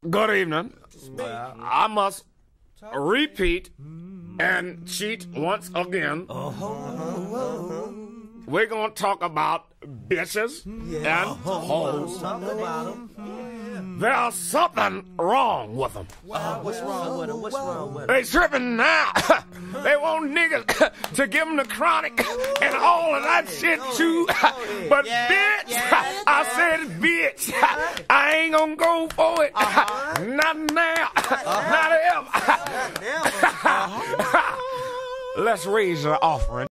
Good evening. I must repeat and cheat once again. We're going to talk about bitches and hoes. There's something wrong with them. What's wrong with them? What's wrong with them? They tripping now. They want niggas to give them the chronic and all of that shit too. But bitch, I said bitch. I ain't gonna go for it. Not now. Not ever. Let's raise the offering.